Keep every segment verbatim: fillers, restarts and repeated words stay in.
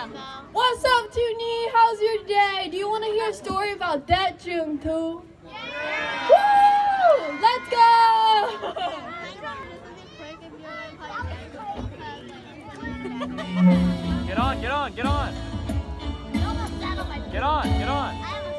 What's up, Toonie? How's your day? Do you want to hear a story about that June too? Yeah! Woo! Let's go! Get on, get on, get on! Get on, get on!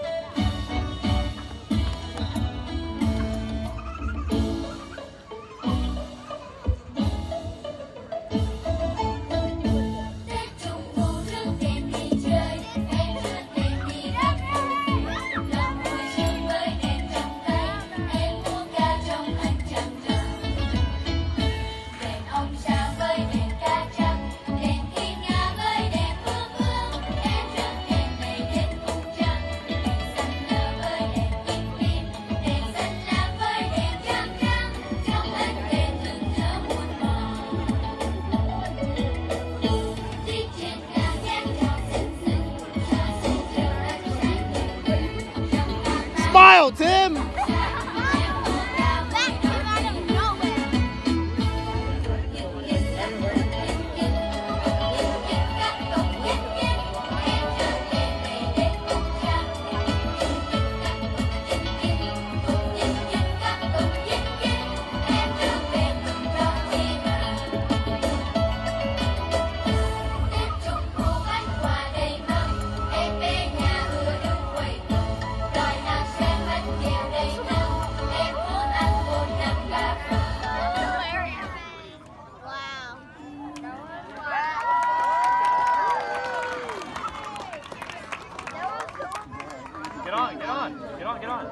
Smile, Tim! Get on, get on, get on, get on.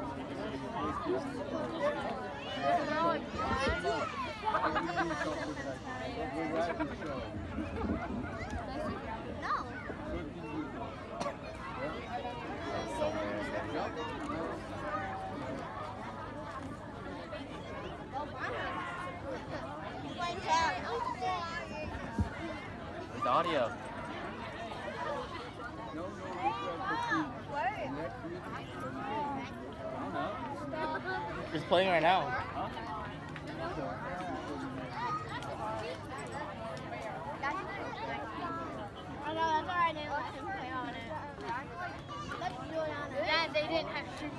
It's audio. It's playing right now. Huh? Oh no, that's alright, they let him play on it. Let's do it on it. Yeah, they didn't have to.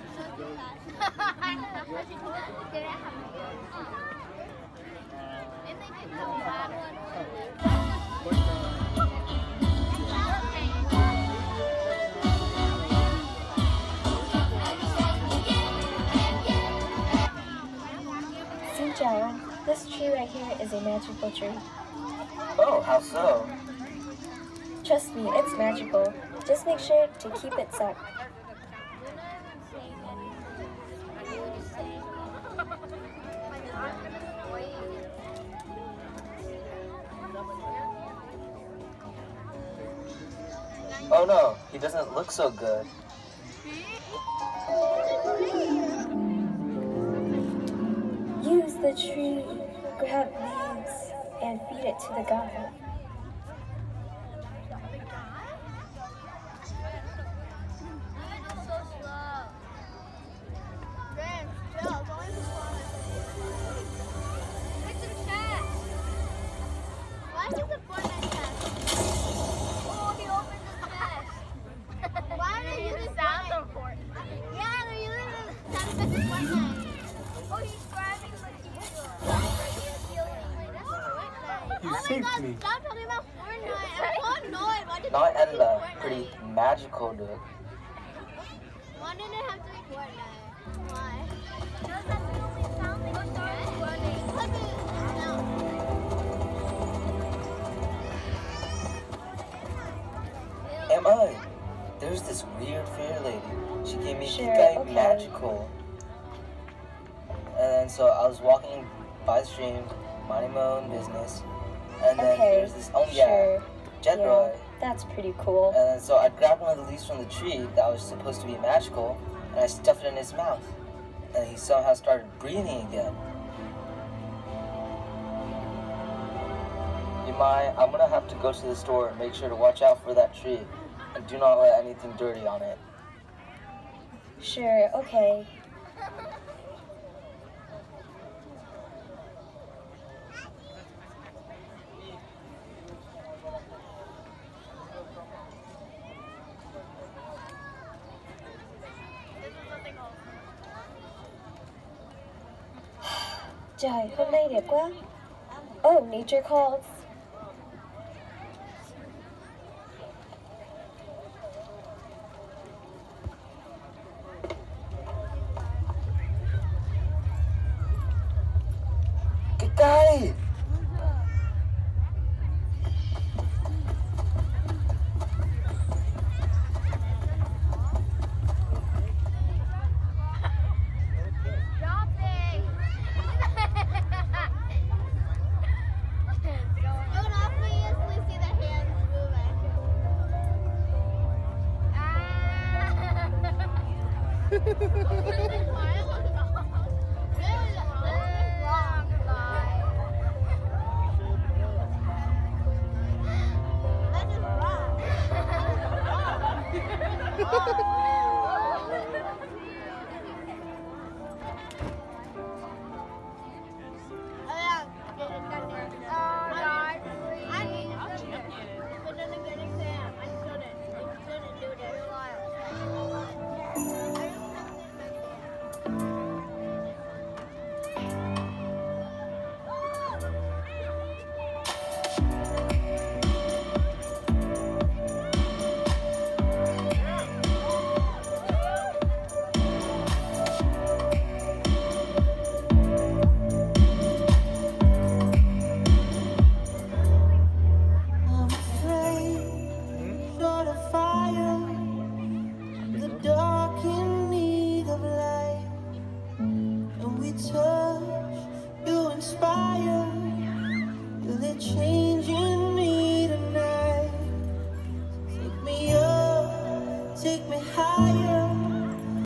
They didn't have to. And they didn't have a bad one. This tree right here is a magical tree. Oh, how so? Trust me, it's magical. Just make sure to keep it stuck. Oh no, he doesn't look so good. Use the tree, grab leaves, and feed it to the god. You saved me. Stop talking about Fortnite. I'm so annoyed. Why did Not you Ella, Fortnite? pretty magical, dude. Why did it have to be Fortnite? Why? Because that's the only sound they can get. Clip it down. Am I? There's this weird fair lady. She gave me Sure, Kikai okay. magical. And then so I was walking by the stream, minding my own business. And then Okay, there's this, oh yeah, sure. Jedroy. Yeah, that's pretty cool. And then so I grabbed one of the leaves from the tree that was supposed to be magical, and I stuffed it in his mouth. And he somehow started breathing again. You mind? I'm gonna have to go to the store and make sure to watch out for that tree. And do not let anything dirty on it. Sure, okay. Trời, hôm nay đẹp quá. Oh, nature calls. Cái cây. Take me higher.